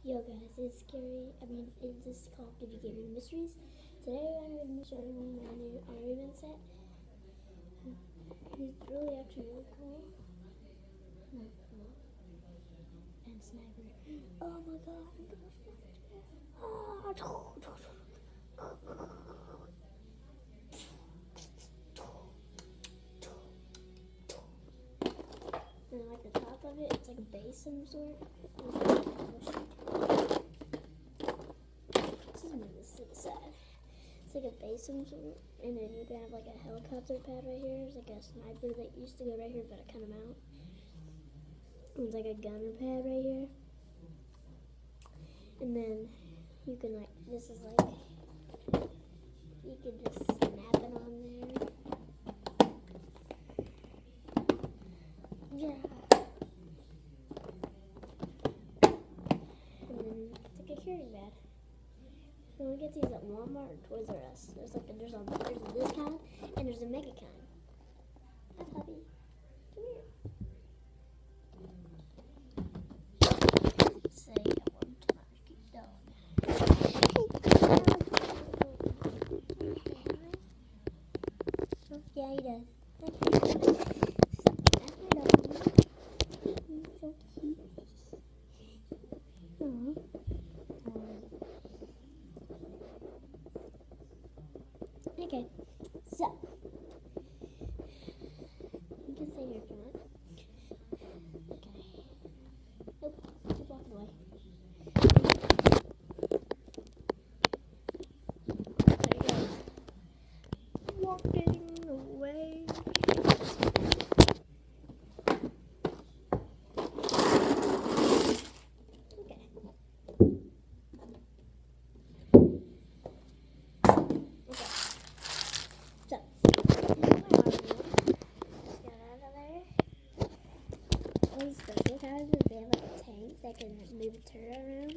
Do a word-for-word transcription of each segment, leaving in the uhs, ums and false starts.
Yo guys, it's scary. I mean, it's this Call of Duty Gaming Mysteries. Today I'm going to be showing you my new Iron Man set. It's really actually really cool. No, no. And sniper. Oh my god, I'm gonna and like the top of it, it's like a base of some sort. This is moving this to the side. It's like a base of some sort, and then you can have like a helicopter pad right here. It's like a sniper that used to go right here, but I cut him out. It's like a gunner pad right here. And then you can like, this is like, you can just snap it on there. Yeah. And then it's like a carrying bag. You only get these at Walmart or Toys R Us. There's like a, there's a, there's a this kind and there's a mega kind. Hi puppy. Come here. Say one to my cute dog. Yeah, he does. That's my dog. He's so cute. Aww. Okay, so you can stay here if you want. Okay. Nope, keep walking away. There you go. Walking away. These special cars, they have like a tank that can move a turret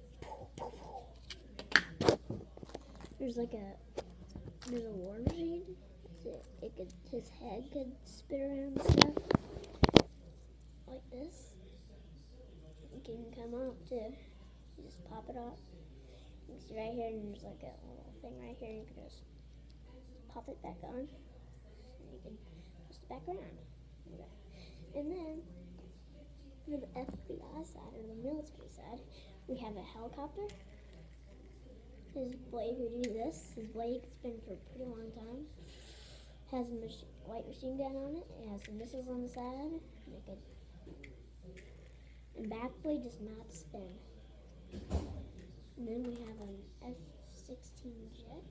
around. There's like a there's a war machine. So it could his head could spit around and stuff like this. It can come off too. You just pop it off. It's right here, and there's like a little thing right here. You can just pop it back on, and you can twist it back around. Okay. And then for the F B I side, or the military side, we have a helicopter. His blade would do this. His blade's been for a pretty long time. Has a mach white machine gun on it. It has some missiles on the side. And, it could, and back blade does not spin. And then we have an F sixteen jet.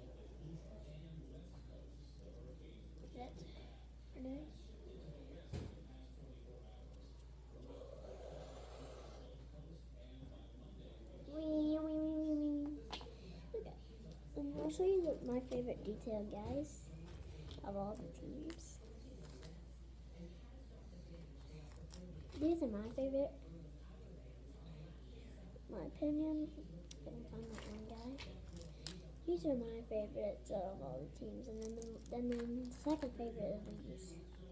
Jet. Right. I'll show you the, my favorite detail, guys, of all the teams. These are my favorite. My opinion. I can find that one guy. These are my favorites of all the teams, and then the, and then the second favorite of these,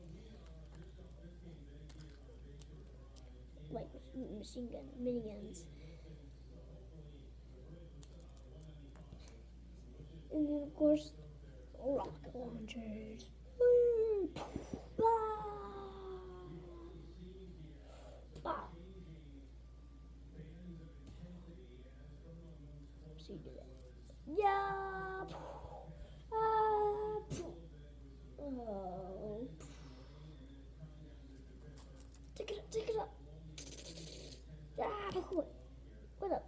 like machine gun, miniguns. And then, of course, rocket launchers. So you do that. Yeah. Ah. Oh. Take it up, take it up. Ah, what up?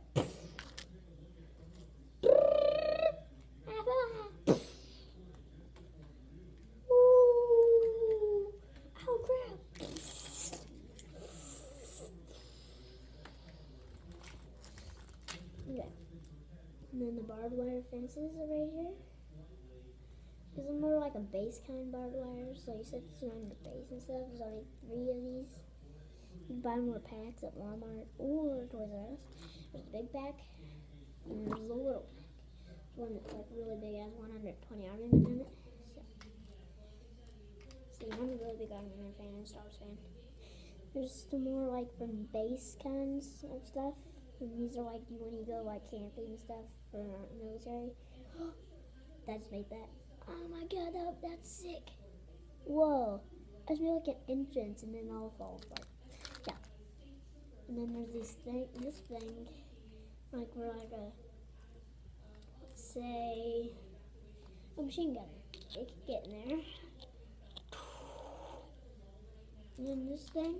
And then the barbed wire fences are right here. These are more like a base kind barbed wire, so you set this around your base and stuff. There's only three of these. You can buy more packs at Walmart or Toys R Us. There's a big pack, and there's a little pack. One that's like really big, has one hundred twenty Iron Man in it. So, see, I'm a really big Iron Man fan and Star Wars fan. There's some more like from base kinds of stuff. And these are like you when you go like camping and stuff for our military. That just made that. Oh my god, that, that's sick. Whoa. I just made like an entrance and then all fall apart. Yeah. And then there's this thing, this thing, like we're like a, let's say, a machine gunner. It can get in there. And then this thing.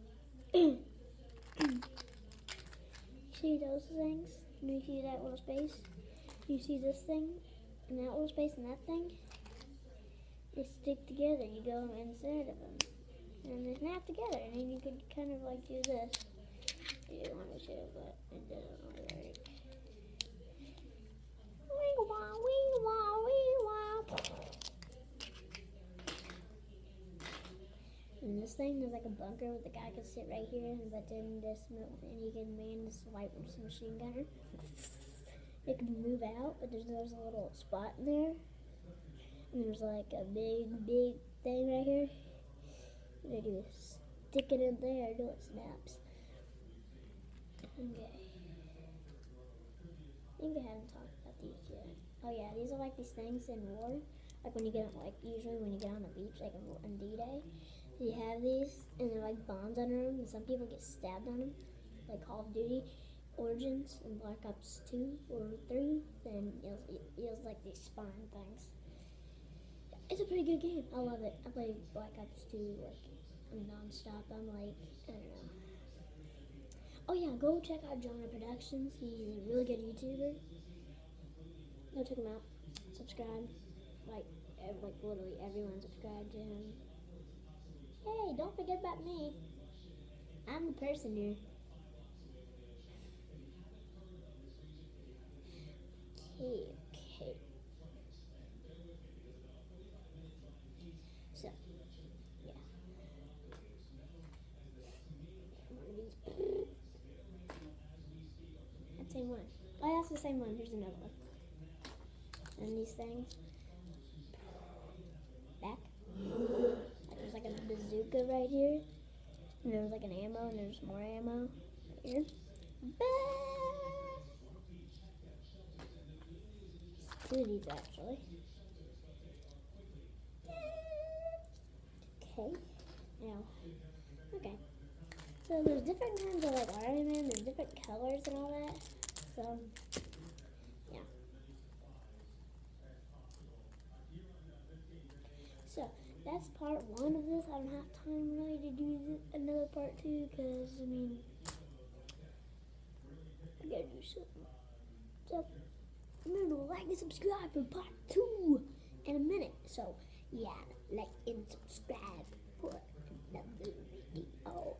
See those things? And you see that little space? You see this thing? And that little space and that thing? They stick together. You go inside of them. And they snap together. And then you could kind of like do this. You don't want to show, but it doesn't work. Wee wah, wee wah, wee wah. And this thing, there's like a bunker where the guy can sit right here, but then this, and you can man this white machine gunner. It can move out, but there's, there's a little spot in there. And there's like a big, big thing right here. And I do stick it in there until it snaps. Okay. I think I haven't talked about these yet. Oh yeah, these are like these things in war. Like when you get, like usually when you get on the beach, like on D-Day. You have these, and they're like bonds under them, and some people get stabbed on them, like Call of Duty, Origins, and Black Ops two or three. Then it was like these spawn things. It's a pretty good game. I love it. I play Black Ops two like non-stop. I'm like, I don't know. Oh yeah, go check out Jonah Productions. He's a really good YouTuber. Go check him out. Subscribe. Like, like literally everyone subscribe to him. Hey, don't forget about me. I'm the person here. Okay, okay. So, yeah. One of these. That same one. Oh, that's the same one. Here's another one. And these things. Back. There's like a bazooka right here. And there's like an ammo, and there's more ammo right here. Two of these actually. Okay. Now, okay. So there's different kinds of like Iron Man. There's different colors and all that. So, yeah. So that's part one of this. I don't have time really to do another part two because I mean, I gotta do something. So remember to like and subscribe for part two in a minute. So yeah, like and subscribe for another video.